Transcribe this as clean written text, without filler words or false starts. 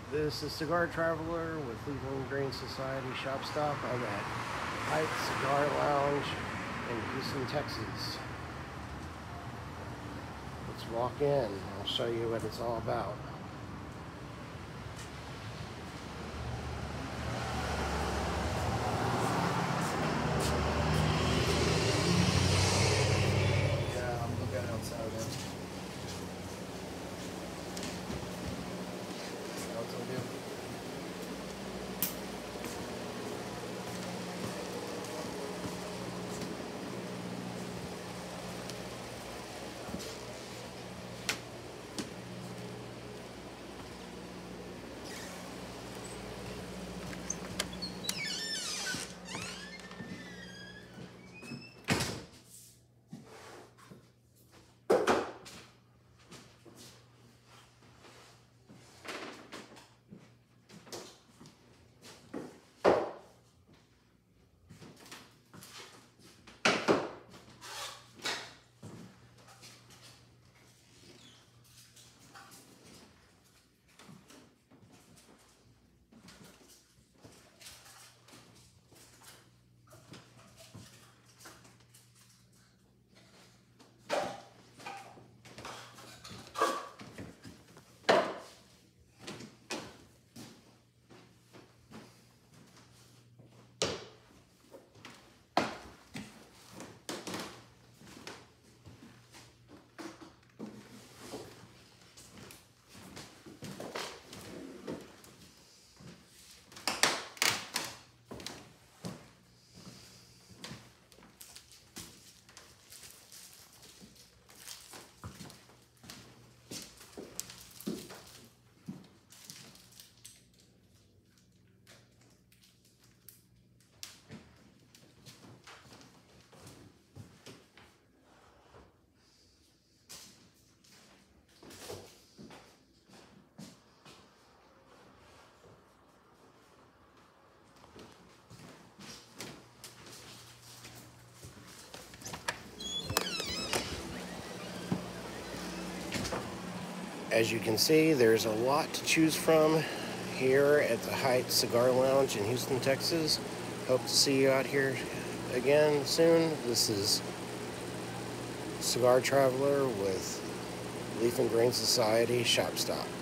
This is Cigar Traveler with Leaf and Grain Society Shop Stop. I'm at Heights Cigar Lounge in Houston, Texas. Let's walk in. I'll show you what it's all about. Yeah, I'm looking outside of it. What's up, dude? As you can see, there's a lot to choose from here at the Heights Cigar Lounge in Houston, Texas. Hope to see you out here again soon. This is Cigar Traveler with Leaf and Grain Society Shop Stop.